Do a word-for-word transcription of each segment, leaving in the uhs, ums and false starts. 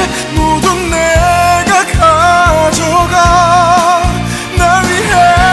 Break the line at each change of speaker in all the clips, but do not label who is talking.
모두 내가 가져가 날 위해.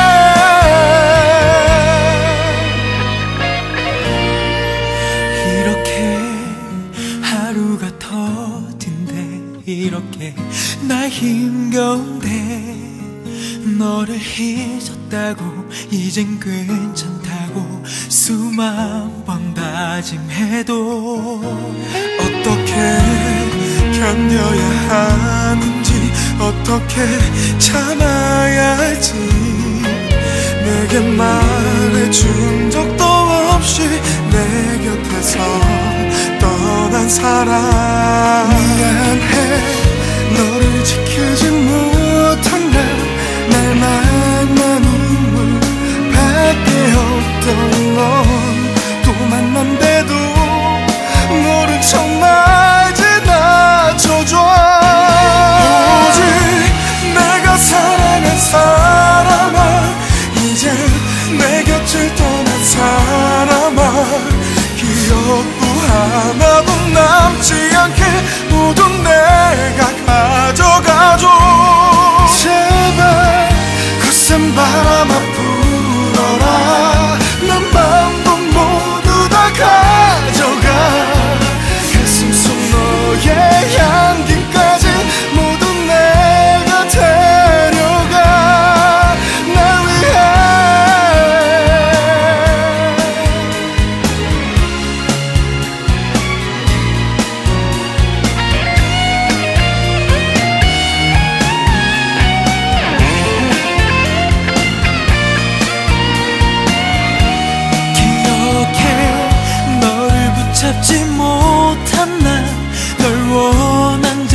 이렇게 하루가 더딘데 이렇게 나 힘겨운데 너를 잊었다고 이젠 괜찮다고 수만 번 다짐해도 어떻게 견뎌야 하는지 어떻게 참아야 할지 내게 말해준 적도 없이 내 곁에서 떠난 사람. 미안해 너를 지키지 못한 날 날마다 눈물밖에 없던 넌 또 만난대도 모른 척만 지나쳐줘. 오직 내가 사랑한 사람아 이제 내 곁을 떠난 사람아 기억도 하나도 남지 않게 모두 내가 가져가줘. 제발 거센 바람아 불어라 내 맘도 모두 다 가져가. 가슴 속 너의 향기까지 모두 내가 데려가 날 위해. 잡지 못한 난 널 원한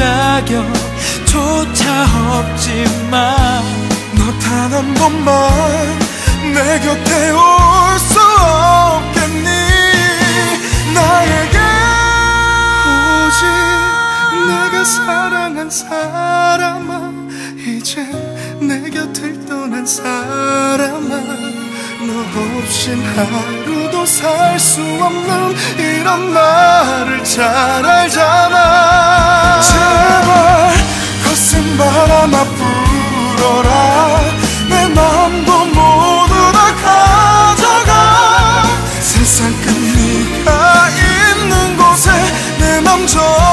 자격조차 없지만 너 단 한 번만 내 곁에 올 수 없겠니. 나에게 오직 내가 사랑한 사람아 이제 내 곁을 떠난 사람아 너 없인 하루도 살 수 없는 이런 나를 잘 알잖아. 제발 거센 바람아 불어라 내 맘도 모두 다 가져가. 세상 끝 네가 있는 곳에 내 맘 저